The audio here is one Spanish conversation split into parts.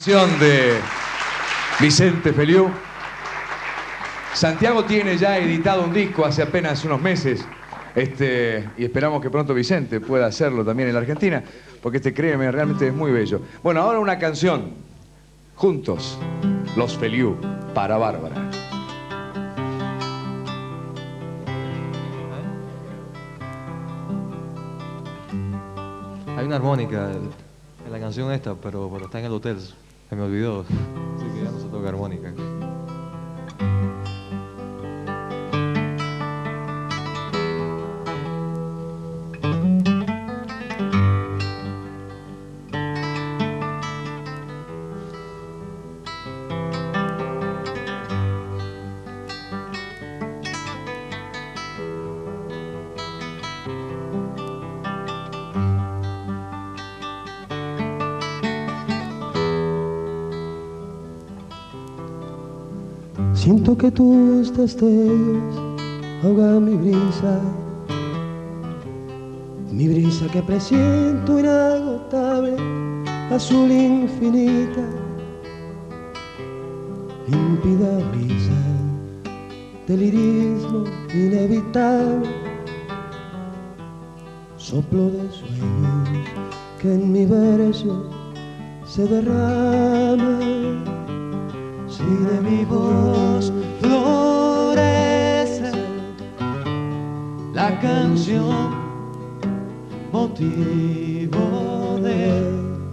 De Vicente Feliú. Santiago tiene ya editado un disco hace apenas unos meses y esperamos que pronto Vicente pueda hacerlo también en la Argentina, porque créeme, realmente es muy bello. Bueno, ahora una canción, juntos, los Feliú, para Bárbara. Hay una armónica en la canción esta, pero está en el hotel. Se me olvidó, así que ya no se toca armónica. Siento que tus destellos ahogan mi brisa que presiento inagotable, azul infinita, límpida brisa del lirismo inevitable, soplo de sueños que en mi verso se derrama. Si de mi voz florece la canción, motivo de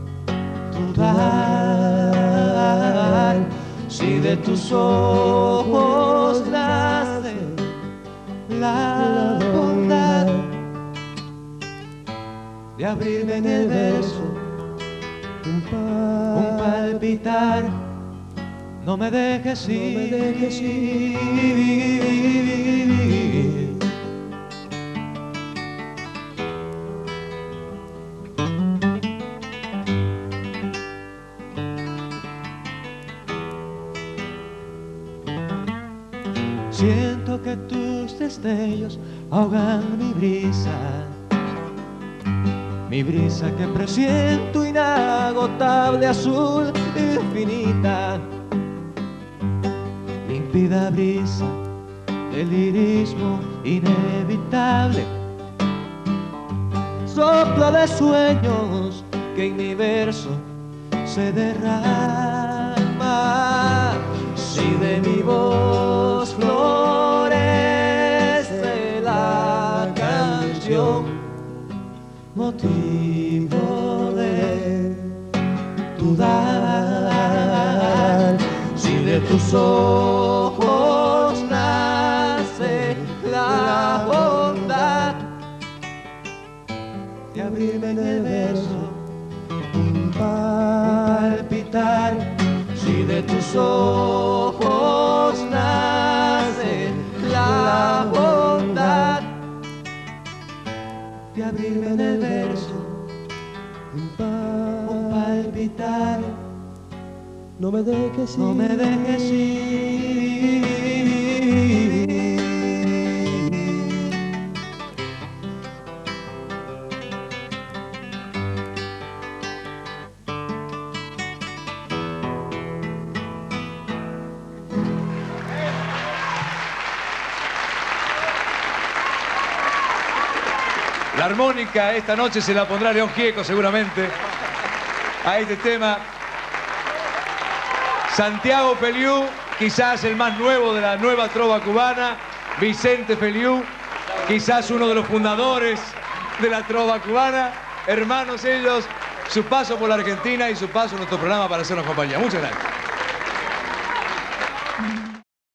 dudar, si de tus ojos nace la bondad de abrirme en el verso un palpitar. No me dejes ir, Siento que tus destellos ahogan mi brisa que presiento inagotable, azul infinita, límpida brisa del lirismo inevitable, soplo de sueños que en mi verso se derrama. Si de mi voz florece la canción, motivo de dudar, si de tus ojos nace la bondad de abrirme en el verso un palpitar, si de tus ojos nace la bondad de abrirme en el verso un palpitar. No me dejes ir, no me dejes ir. La armónica esta noche se la pondrá León Gieco seguramente a este tema. Santiago Feliú, quizás el más nuevo de la nueva trova cubana. Vicente Feliú, quizás uno de los fundadores de la trova cubana. Hermanos ellos, su paso por la Argentina y su paso en nuestro programa para hacernos compañía. Muchas gracias.